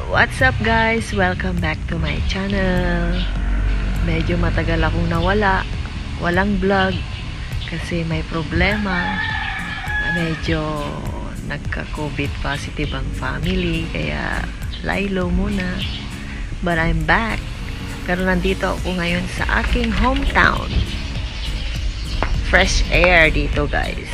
What's up guys? Welcome back to my channel. Medyo matagal akong nawala. Walang vlog. Kasi may problema. Medyo nagka-COVID positive ang family. Kaya lie low muna. But I'm back. Pero nandito ako ngayon sa aking hometown. Fresh air dito guys.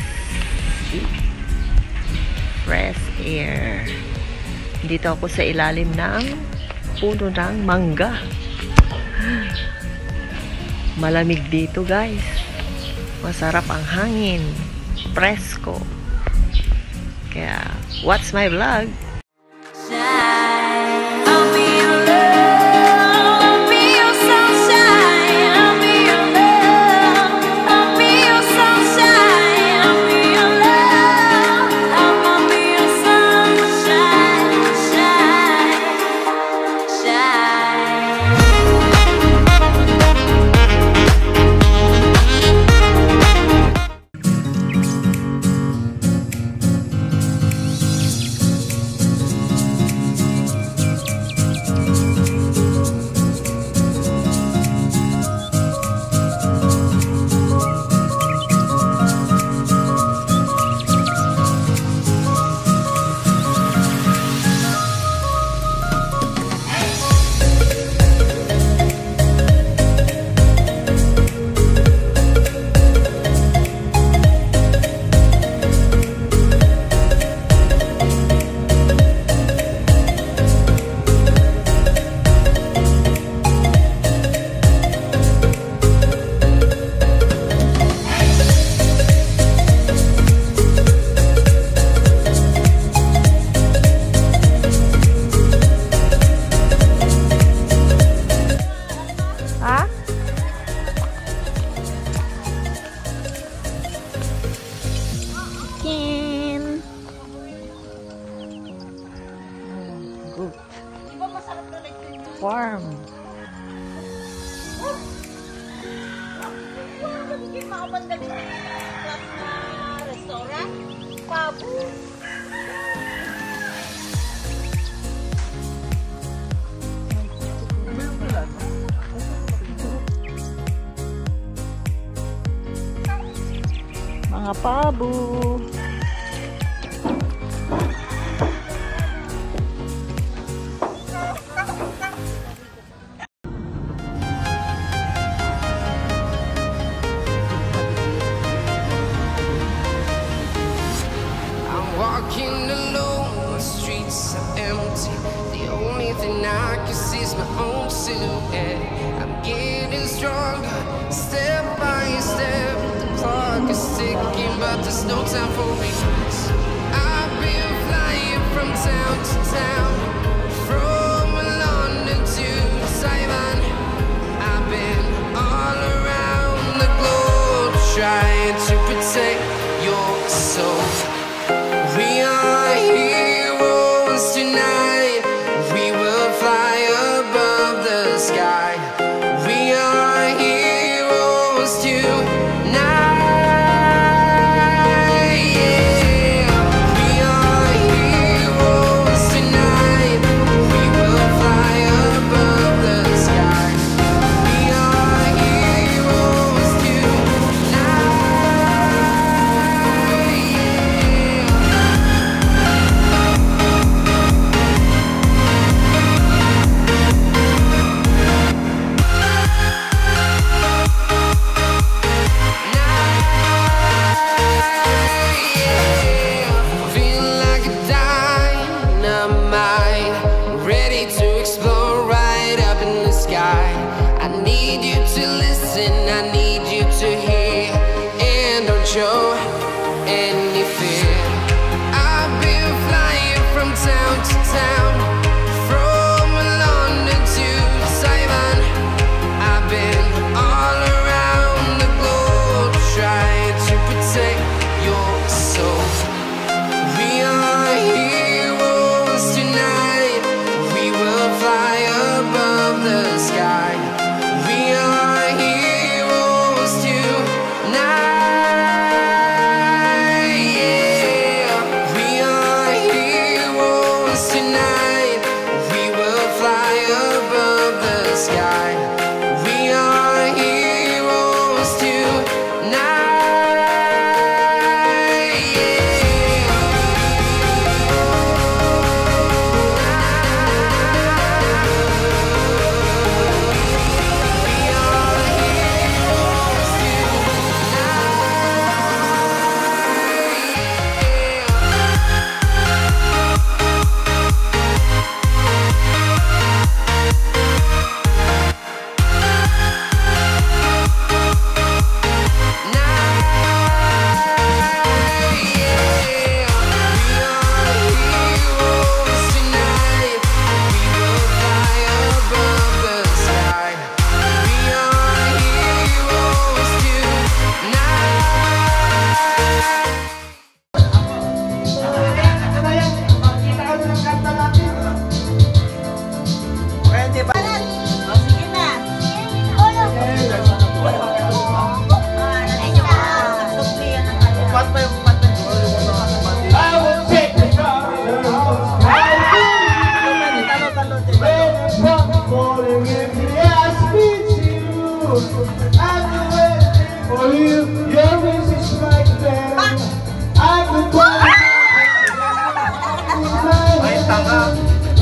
Fresh air. Dito ako sa ilalim ng puno ng mangga. Malamig dito guys. Masarap ang hangin. Presko. Kaya, watch my vlog. Farm. Restaurant, pabo. Mga pabo. Walking alone, the streets are empty. The only thing I can see is my own silhouette. I'm getting stronger, step by step. The clock is ticking, but there's no time for me. I've been flying from town to town, from London to Taiwan. I've been all around the globe, trying to protect your soul. We are heroes tonight. We will fly above the sky. We are heroes tonight. Yeah. We are heroes tonight.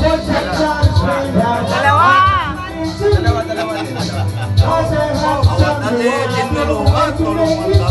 Dalawa! Dalawa. Dati, tinulungan. Tulungan